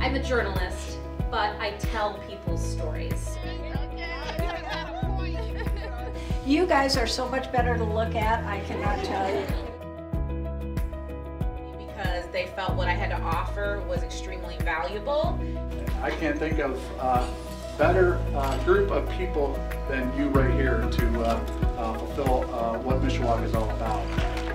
I'm a journalist, but I tell people's stories. You guys are so much better to look at, I cannot tell you. Because they felt what I had to offer was extremely valuable. I can't think of a better group of people than you right here to fulfill what Mishawaka is all about.